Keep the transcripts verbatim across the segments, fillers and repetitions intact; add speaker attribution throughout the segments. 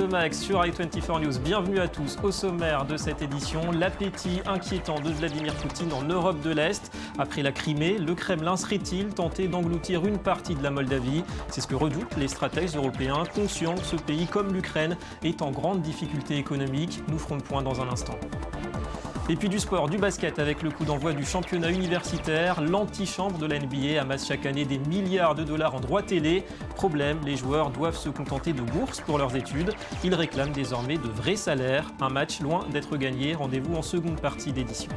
Speaker 1: Max sur i vingt-quatre News. Bienvenue à tous. Au sommaire de cette édition, l'appétit inquiétant de Vladimir Poutine en Europe de l'Est. Après la Crimée, le Kremlin serait-il tenté d'engloutir une partie de la Moldavie? C'est ce que redoutent les stratèges européens, conscients que ce pays, comme l'Ukraine, est en grande difficulté économique. Nous ferons le point dans un instant. Et puis du sport, du basket avec le coup d'envoi du championnat universitaire. L'antichambre de la N B A amasse chaque année des milliards de dollars en droits télé. Problème, les joueurs doivent se contenter de bourses pour leurs études. Ils réclament désormais de vrais salaires. Un match loin d'être gagné. Rendez-vous en seconde partie d'édition.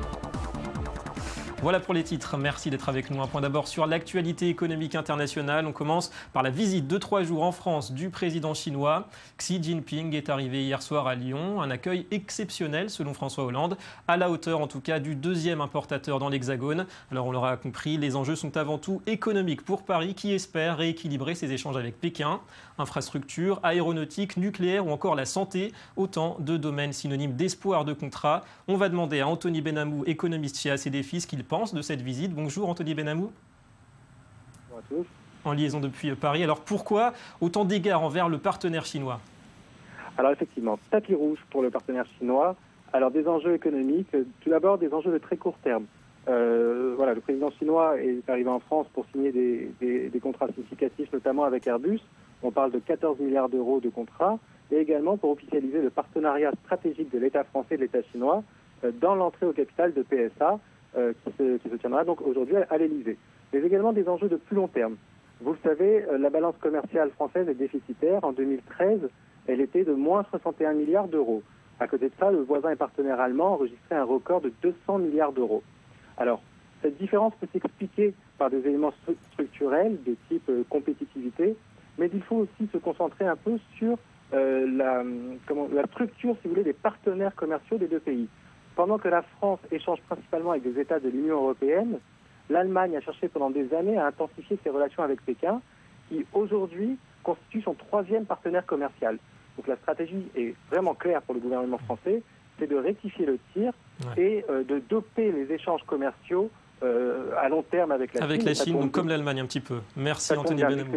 Speaker 1: Voilà pour les titres. Merci d'être avec nous. Un point d'abord sur l'actualité économique internationale. On commence par la visite de trois jours en France du président chinois. Xi Jinping est arrivé hier soir à Lyon. Un accueil exceptionnel selon François Hollande, à la hauteur en tout cas du deuxième importateur dans l'Hexagone. Alors on l'aura compris, les enjeux sont avant tout économiques pour Paris qui espère rééquilibrer ses échanges avec Pékin. Infrastructure, aéronautique, nucléaire ou encore la santé, autant de domaines synonymes d'espoir de contrat. On va demander à Anthony Benhamou, économiste chez A C D F I S, qu'il pense de cette visite. Bonjour Anthony Benhamou.
Speaker 2: Bonjour à tous.
Speaker 1: En liaison depuis Paris. Alors pourquoi autant d'égards envers le partenaire chinois?
Speaker 2: Alors effectivement, tapis rouge pour le partenaire chinois. Alors des enjeux économiques, tout d'abord des enjeux de très court terme. Euh, voilà, le président chinois est arrivé en France pour signer des, des, des contrats significatifs, notamment avec Airbus. On parle de quatorze milliards d'euros de contrats, et également pour officialiser le partenariat stratégique de l'État français et de l'État chinois euh, dans l'entrée au capital de P S A, euh, qui, se, qui se tiendra donc aujourd'hui à l'Élysée. Mais également des enjeux de plus long terme. Vous le savez, euh, la balance commerciale française est déficitaire. En deux mille treize, elle était de moins soixante et un milliards d'euros. À côté de ça, le voisin et partenaire allemand enregistrait un record de deux cents milliards d'euros. Alors, cette différence peut s'expliquer par des éléments structurels de type euh, compétitivité, mais il faut aussi se concentrer un peu sur euh, la, comment, la structure, si vous voulez, des partenaires commerciaux des deux pays. Pendant que la France échange principalement avec des États de l'Union européenne, l'Allemagne a cherché pendant des années à intensifier ses relations avec Pékin, qui aujourd'hui constitue son troisième partenaire commercial. Donc la stratégie est vraiment claire pour le gouvernement français, c'est de rectifier le tir ouais. et euh, de doper les échanges commerciaux euh, à long terme avec la
Speaker 1: avec
Speaker 2: Chine.
Speaker 1: Avec la Chine, donc comme l'Allemagne un petit peu. Merci Anthony Benhamou.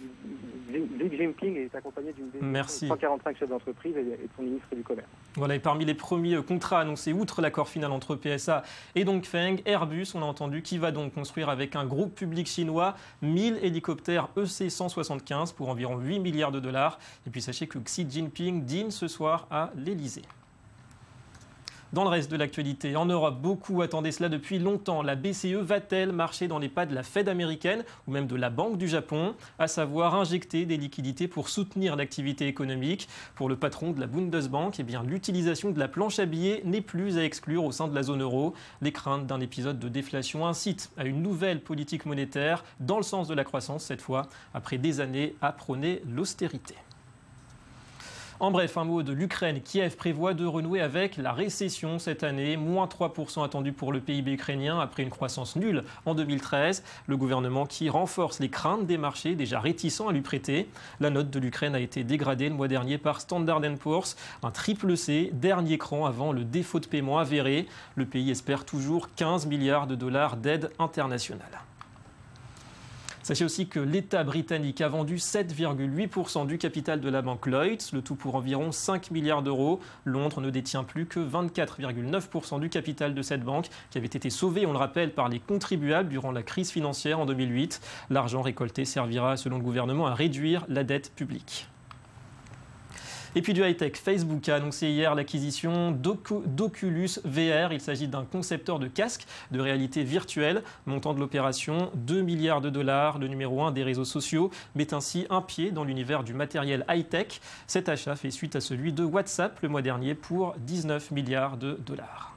Speaker 2: Xi Jinping est accompagné d'une délégation de cent quarante-cinq chefs d'entreprise et de son ministre du Commerce.
Speaker 1: Voilà, et parmi les premiers contrats annoncés, outre l'accord final entre P S A et Dongfeng, Airbus, on a entendu, qui va donc construire avec un groupe public chinois mille hélicoptères E C cent soixante-quinze pour environ huit milliards de dollars. Et puis sachez que Xi Jinping dîne ce soir à l'Élysée. Dans le reste de l'actualité, en Europe, beaucoup attendaient cela depuis longtemps. La B C E va-t-elle marcher dans les pas de la Fed américaine ou même de la Banque du Japon, à savoir injecter des liquidités pour soutenir l'activité économique? Pour le patron de la Bundesbank, eh bien, l'utilisation de la planche à billets n'est plus à exclure au sein de la zone euro. Les craintes d'un épisode de déflation incitent à une nouvelle politique monétaire dans le sens de la croissance cette fois, après des années à prôner l'austérité. En bref, un mot de l'Ukraine. Kiev prévoit de renouer avec la récession cette année. moins trois pour cent attendu pour le P I B ukrainien après une croissance nulle en deux mille treize. Le gouvernement qui renforce les craintes des marchés déjà réticents à lui prêter. La note de l'Ukraine a été dégradée le mois dernier par Standard and Poor's. Un triple C, dernier cran avant le défaut de paiement avéré. Le pays espère toujours quinze milliards de dollars d'aide internationale. Sachez aussi que l'État britannique a vendu sept virgule huit pour cent du capital de la banque Lloyds, le tout pour environ cinq milliards d'euros. Londres ne détient plus que vingt-quatre virgule neuf pour cent du capital de cette banque qui avait été sauvée, on le rappelle, par les contribuables durant la crise financière en deux mille huit. L'argent récolté servira, selon le gouvernement, à réduire la dette publique. Et puis du high-tech, Facebook a annoncé hier l'acquisition d'Oculus V R. Il s'agit d'un concepteur de casque de réalité virtuelle. Montant de l'opération, deux milliards de dollars. Le numéro un des réseaux sociaux met ainsi un pied dans l'univers du matériel high-tech. Cet achat fait suite à celui de WhatsApp le mois dernier pour dix-neuf milliards de dollars.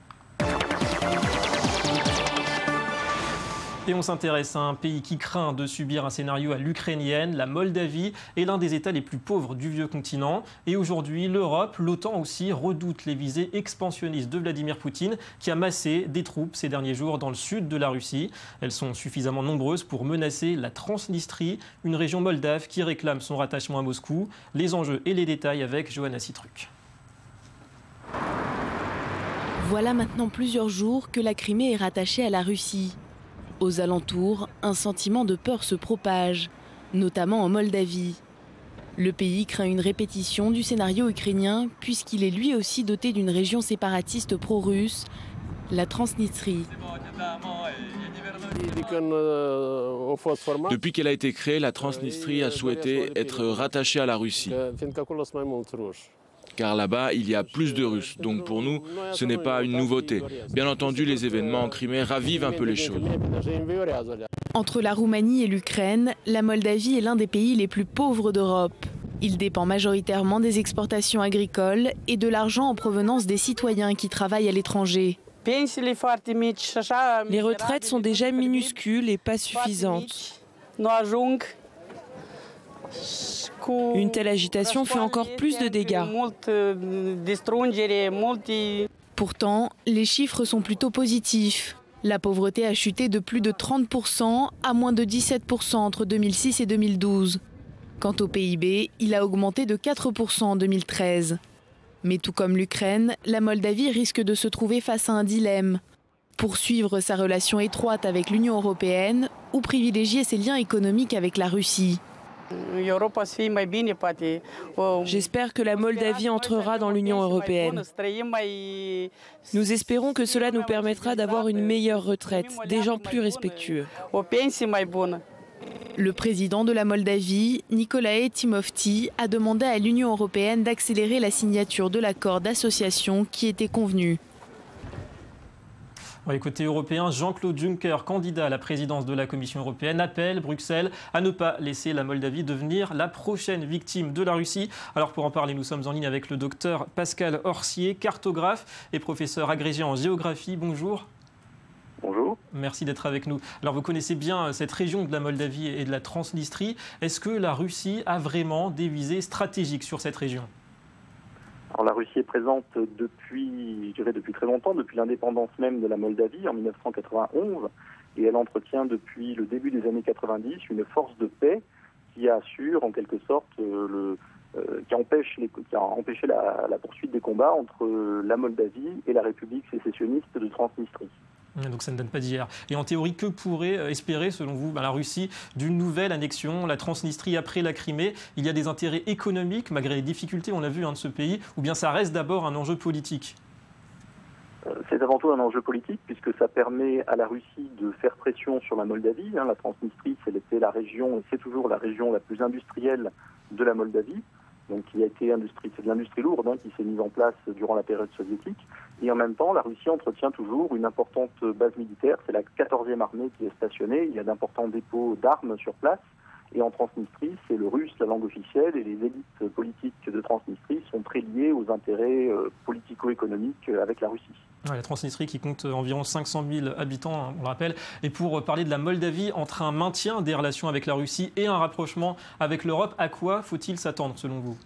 Speaker 1: Et on s'intéresse à un pays qui craint de subir un scénario à l'ukrainienne. La Moldavie est l'un des États les plus pauvres du vieux continent. Et aujourd'hui, l'Europe, l'OTAN aussi, redoute les visées expansionnistes de Vladimir Poutine qui a massé des troupes ces derniers jours dans le sud de la Russie. Elles sont suffisamment nombreuses pour menacer la Transnistrie, une région moldave qui réclame son rattachement à Moscou. Les enjeux et les détails avec Johanna Citruc.
Speaker 3: Voilà maintenant plusieurs jours que la Crimée est rattachée à la Russie. Aux alentours, un sentiment de peur se propage, notamment en Moldavie. Le pays craint une répétition du scénario ukrainien puisqu'il est lui aussi doté d'une région séparatiste pro-russe, la Transnistrie.
Speaker 4: Depuis qu'elle a été créée, la Transnistrie a souhaité être rattachée à la Russie. Car là-bas, il y a plus de Russes. Donc pour nous, ce n'est pas une nouveauté. Bien entendu, les événements en Crimée ravivent un peu les choses.
Speaker 3: Entre la Roumanie et l'Ukraine, la Moldavie est l'un des pays les plus pauvres d'Europe. Il dépend majoritairement des exportations agricoles et de l'argent en provenance des citoyens qui travaillent à l'étranger.
Speaker 5: Les retraites sont déjà minuscules et pas suffisantes. Une telle agitation fait encore plus de dégâts.
Speaker 3: Pourtant, les chiffres sont plutôt positifs. La pauvreté a chuté de plus de trente pour cent à moins de dix-sept pour cent entre deux mille six et deux mille douze. Quant au P I B, il a augmenté de quatre pour cent en deux mille treize. Mais tout comme l'Ukraine, la Moldavie risque de se trouver face à un dilemme. Poursuivre sa relation étroite avec l'Union européenne ou privilégier ses liens économiques avec la Russie.
Speaker 5: J'espère que la Moldavie entrera dans l'Union européenne. Nous espérons que cela nous permettra d'avoir une meilleure retraite, des gens plus respectueux.
Speaker 3: Le président de la Moldavie, Nicolae Timofti, a demandé à l'Union européenne d'accélérer la signature de l'accord d'association qui était convenu.
Speaker 1: Ouais, côté européen, Jean-Claude Juncker, candidat à la présidence de la Commission européenne, appelle Bruxelles à ne pas laisser la Moldavie devenir la prochaine victime de la Russie. Alors pour en parler, nous sommes en ligne avec le docteur Pascal Orsier, cartographe et professeur agrégé en géographie. Bonjour.
Speaker 2: Bonjour.
Speaker 1: Merci d'être avec nous. Alors vous connaissez bien cette région de la Moldavie et de la Transnistrie. Est-ce que la Russie a vraiment des visées stratégiques sur cette région ?
Speaker 2: Alors la Russie est présente depuis, je dirais depuis très longtemps, depuis l'indépendance même de la Moldavie en mille neuf cent quatre-vingt-onze, et elle entretient depuis le début des années quatre-vingt-dix une force de paix qui assure en quelque sorte euh, le, euh, qui empêche les, qui a empêché la, la poursuite des combats entre la Moldavie et la République sécessionniste de Transnistrie.
Speaker 1: Donc ça ne date pas d'hier. Et en théorie, que pourrait espérer, selon vous, la Russie d'une nouvelle annexion, la Transnistrie après la Crimée? Il y a des intérêts économiques, malgré les difficultés, on l'a vu, hein, de ce pays, ou bien ça reste d'abord un enjeu politique?
Speaker 2: C'est avant tout un enjeu politique, puisque ça permet à la Russie de faire pression sur la Moldavie. La Transnistrie, c'était la région, et c'est toujours la région la plus industrielle de la Moldavie. Donc, qui a été industrie, c'est de l'industrie lourde hein, qui s'est mise en place durant la période soviétique. Et en même temps, la Russie entretient toujours une importante base militaire. C'est la quatorzième armée qui est stationnée. Il y a d'importants dépôts d'armes sur place. Et en Transnistrie, c'est le russe, la langue officielle, et les élites politiques de Transnistrie sont très liées aux intérêts euh, politico-économiques avec la Russie.
Speaker 1: Ouais, la Transnistrie qui compte environ cinq cent mille habitants, on le rappelle. Et pour parler de la Moldavie, entre un maintien des relations avec la Russie et un rapprochement avec l'Europe, à quoi faut-il s'attendre selon vous?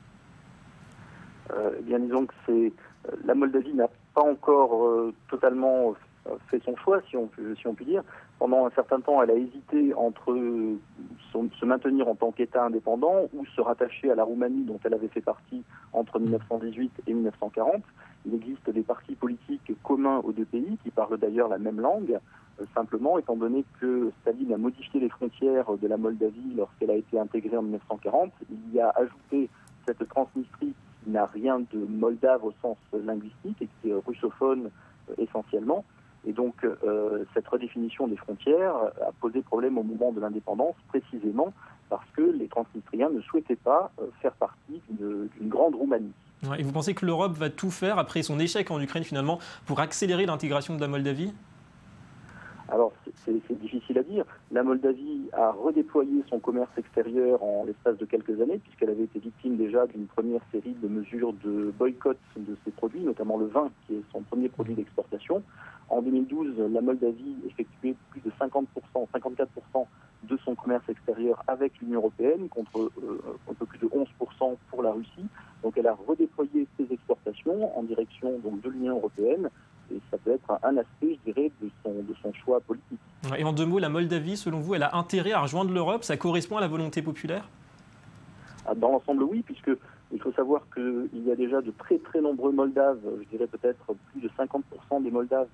Speaker 2: euh, Eh bien, disons que c'est, la Moldavie n'a pas encore euh, totalement fait son choix, si on peut, si on peut dire. Pendant un certain temps, elle a hésité entre son, se maintenir en tant qu'État indépendant ou se rattacher à la Roumanie, dont elle avait fait partie entre mille neuf cent dix-huit et mille neuf cent quarante. Il existe des partis politiques communs aux deux pays, qui parlent d'ailleurs la même langue. Euh, simplement, étant donné que Staline a modifié les frontières de la Moldavie lorsqu'elle a été intégrée en mille neuf cent quarante, il y a ajouté cette Transnistrie qui n'a rien de moldave au sens linguistique et qui est russophone euh, essentiellement. Et donc, euh, cette redéfinition des frontières a posé problème au moment de l'indépendance, précisément parce que les Transnistriens ne souhaitaient pas euh, faire partie d'une, d'une grande Roumanie.
Speaker 1: Ouais, et vous pensez que l'Europe va tout faire, après son échec en Ukraine finalement, pour accélérer l'intégration de la Moldavie?
Speaker 2: Alors, c'est, c'est difficile à dire. La Moldavie a redéployé son commerce extérieur en l'espace de quelques années, puisqu'elle avait été victime déjà d'une première série de mesures de boycott de ses produits, notamment le vin, qui est son premier produit d'exportation. En deux mille douze, la Moldavie effectuait plus de cinquante pour cent, cinquante-quatre pour cent de son commerce extérieur avec l'Union européenne, contre euh, un peu plus de onze pour cent pour la Russie. Donc elle a redéployé ses exportations en direction donc, de l'Union européenne. Et ça peut être un aspect, je dirais, de son, de son choix politique.
Speaker 1: Et en deux mots, la Moldavie, selon vous, elle a intérêt à rejoindre l'Europe? Ça correspond à la volonté populaire?
Speaker 2: Dans l'ensemble, oui, puisque il faut savoir qu'il y a déjà de très très nombreux Moldaves, je dirais peut-être plus de cinquante pour cent des Moldaves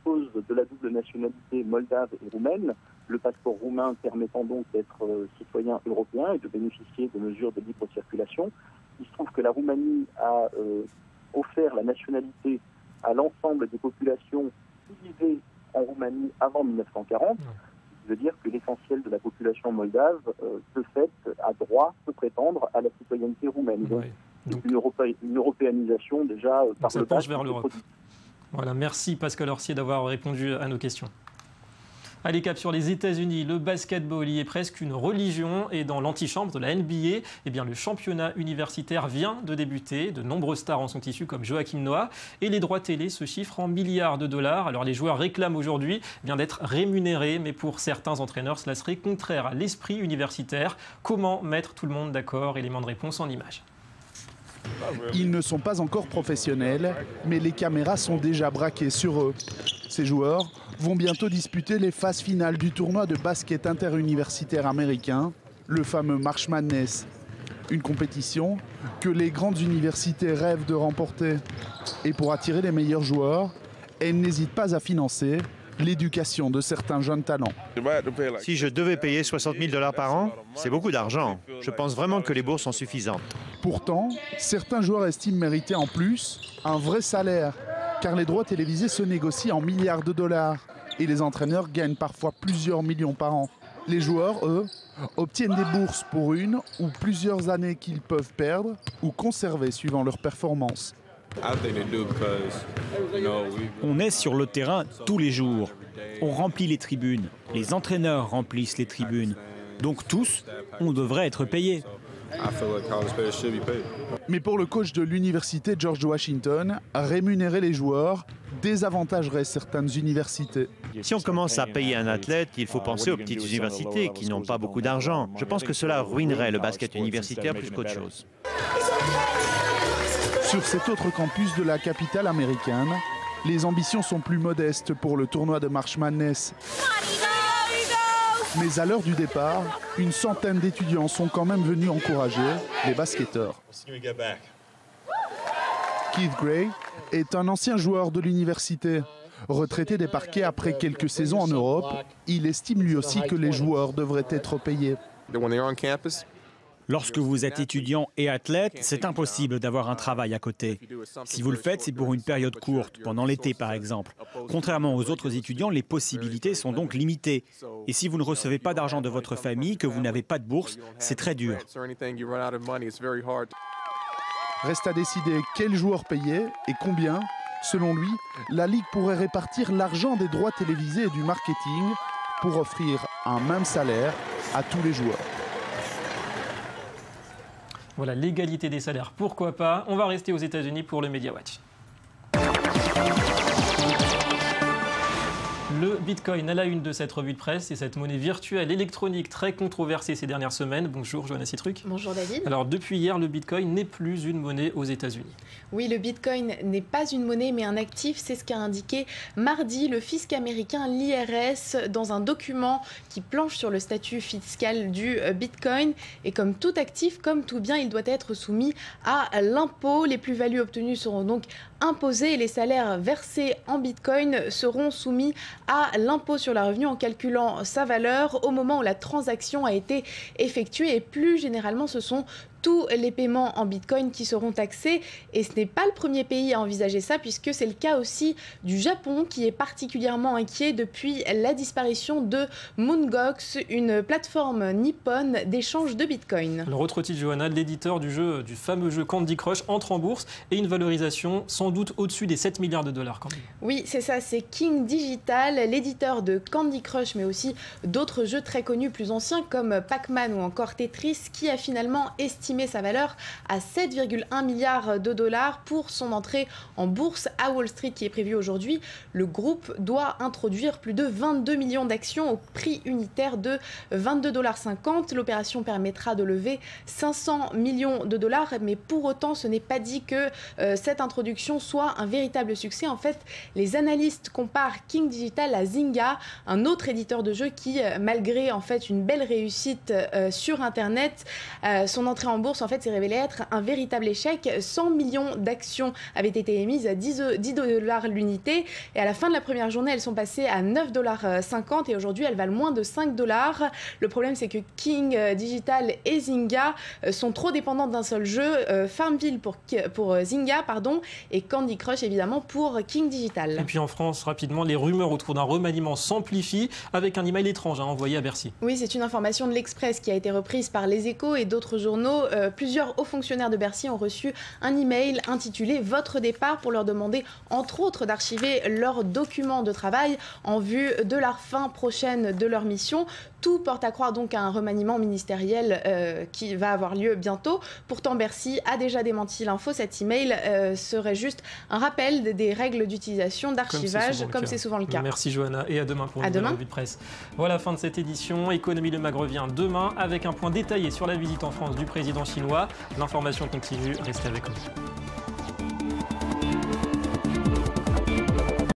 Speaker 6: dispose de la double nationalité moldave et roumaine, le passeport roumain permettant donc d'être euh, citoyen européen et de bénéficier de mesures de libre circulation. Il se trouve que la Roumanie a euh, offert la nationalité à l'ensemble des populations qui vivaient en Roumanie avant mille neuf cent quarante. Ce qui veut dire que l'essentiel de la population moldave, euh, de fait, a droit, peut prétendre à la citoyenneté roumaine. Donc,
Speaker 1: Ouais. Donc,
Speaker 6: une, europé- une européanisation déjà euh, par
Speaker 1: ça
Speaker 6: le
Speaker 1: penche
Speaker 6: bas
Speaker 1: vers
Speaker 6: qui se
Speaker 1: l'Europe.
Speaker 6: produit.
Speaker 1: Voilà, merci Pascal Orsier d'avoir répondu à nos questions. Allez, cap sur les États-Unis. Le basketball y est presque une religion et dans l'antichambre de la N B A, eh bien, le championnat universitaire vient de débuter. De nombreux stars en sont issus comme Joachim Noah et les droits télé se chiffrent en milliards de dollars. Alors les joueurs réclament aujourd'hui eh bien d'être rémunérés, mais pour certains entraîneurs, cela serait contraire à l'esprit universitaire. Comment mettre tout le monde d'accord? Élément de réponse en images.
Speaker 7: Ils ne sont pas encore professionnels, mais les caméras sont déjà braquées sur eux. Ces joueurs vont bientôt disputer les phases finales du tournoi de basket interuniversitaire américain, le fameux March Madness. Une compétition que les grandes universités rêvent de remporter. Et pour attirer les meilleurs joueurs, elles n'hésitent pas à financer l'éducation de certains jeunes talents.
Speaker 8: Si je devais payer soixante mille dollars par an, c'est beaucoup d'argent. Je pense vraiment que les bourses sont suffisantes.
Speaker 7: Pourtant, certains joueurs estiment mériter en plus un vrai salaire, car les droits télévisés se négocient en milliards de dollars et les entraîneurs gagnent parfois plusieurs millions par an. Les joueurs, eux, obtiennent des bourses pour une ou plusieurs années qu'ils peuvent perdre ou conserver suivant leur performance.
Speaker 9: On est sur le terrain tous les jours. On remplit les tribunes. Les entraîneurs remplissent les tribunes. Donc tous, on devrait être payés.
Speaker 7: Mais pour le coach de l'université George Washington, rémunérer les joueurs désavantagerait certaines universités.
Speaker 8: Si on commence à payer un athlète, il faut penser aux petites universités qui n'ont pas beaucoup d'argent. Je pense que cela ruinerait le basket universitaire plus qu'autre chose.
Speaker 7: Sur cet autre campus de la capitale américaine, les ambitions sont plus modestes pour le tournoi de March Madness. Mais à l'heure du départ, une centaine d'étudiants sont quand même venus encourager les basketteurs. Keith Gray est un ancien joueur de l'université. Retraité des parquets après quelques saisons en Europe, il estime lui aussi que les joueurs devraient être payés.
Speaker 9: Lorsque vous êtes étudiant et athlète, c'est impossible d'avoir un travail à côté. Si vous le faites, c'est pour une période courte, pendant l'été par exemple. Contrairement aux autres étudiants, les possibilités sont donc limitées. Et si vous ne recevez pas d'argent de votre famille, que vous n'avez pas de bourse, c'est très dur.
Speaker 7: Reste à décider quels joueurs payer et combien. Selon lui, la Ligue pourrait répartir l'argent des droits télévisés et du marketing pour offrir un même salaire à tous les joueurs.
Speaker 1: Voilà, l'égalité des salaires, pourquoi pas. On va rester aux États-Unis pour le Media Watch. Le Bitcoin à la une de cette revue de presse et cette monnaie virtuelle électronique très controversée ces dernières semaines. Bonjour Johanna Citruc.
Speaker 10: Bonjour David.
Speaker 1: Alors depuis hier, le Bitcoin n'est plus une monnaie aux États-Unis.
Speaker 10: Oui, le Bitcoin n'est pas une monnaie mais un actif, c'est ce qu'a indiqué mardi le fisc américain, l'I R S, dans un document qui planche sur le statut fiscal du Bitcoin. Et comme tout actif, comme tout bien, il doit être soumis à l'impôt. Les plus-values obtenues seront donc imposées et les salaires versés en Bitcoin seront soumis à l'impôt sur le revenu en calculant sa valeur au moment où la transaction a été effectuée. Et plus généralement, ce sont tous les paiements en Bitcoin qui seront taxés. Et ce n'est pas le premier pays à envisager ça, puisque c'est le cas aussi du Japon, qui est particulièrement inquiet depuis la disparition de Moongox, une plateforme nippone d'échange de Bitcoin.
Speaker 1: Alors, autre titre, Johanna, l'éditeur du jeu, du fameux jeu Candy Crush entre en bourse et une valorisation sans doute au-dessus des sept milliards de dollars quand même.
Speaker 10: Oui, c'est ça, c'est King Digital, l'éditeur de Candy Crush, mais aussi d'autres jeux très connus plus anciens comme Pac-Man ou encore Tetris, qui a finalement estimé sa valeur à sept virgule un milliards de dollars pour son entrée en bourse à Wall Street qui est prévue aujourd'hui. Le groupe doit introduire plus de vingt-deux millions d'actions au prix unitaire de vingt-deux dollars cinquante. L'opération permettra de lever cinq cents millions de dollars, mais pour autant, ce n'est pas dit que euh, cette introduction soit un véritable succès. En fait, les analystes comparent King Digital à Zynga, un autre éditeur de jeux qui, malgré en fait une belle réussite euh, sur Internet, euh, son entrée en bourse en fait s'est révélé être un véritable échec. cent millions d'actions avaient été émises à dix dollars l'unité et à la fin de la première journée, elles sont passées à neuf dollars cinquante et aujourd'hui, elles valent moins de cinq dollars. Le problème, c'est que King Digital et Zynga sont trop dépendants d'un seul jeu, euh, Farmville pour, pour Zynga pardon, et Candy Crush évidemment pour King Digital.
Speaker 1: Et puis en France, rapidement, les rumeurs autour d'un remaniement s'amplifient avec un email étrange hein, envoyé à Bercy.
Speaker 10: Oui, c'est une information de l'Express qui a été reprise par Les Échos et d'autres journaux. Euh, plusieurs hauts fonctionnaires de Bercy ont reçu un email intitulé « Votre départ » pour leur demander entre autres d'archiver leurs documents de travail en vue de la fin prochaine de leur mission. Tout porte à croire donc à un remaniement ministériel euh, qui va avoir lieu bientôt. Pourtant, Bercy a déjà démenti l'info. Cet email euh, serait juste un rappel des règles d'utilisation, d'archivage, comme c'est souvent, souvent le cas.
Speaker 1: Merci Johanna et à demain pour
Speaker 10: à
Speaker 1: une
Speaker 10: demain.
Speaker 1: revue de presse. Voilà, fin de cette édition. Économie Le Mag revient demain avec un point détaillé sur la visite en France du président chinois. L'information continue, restez avec nous.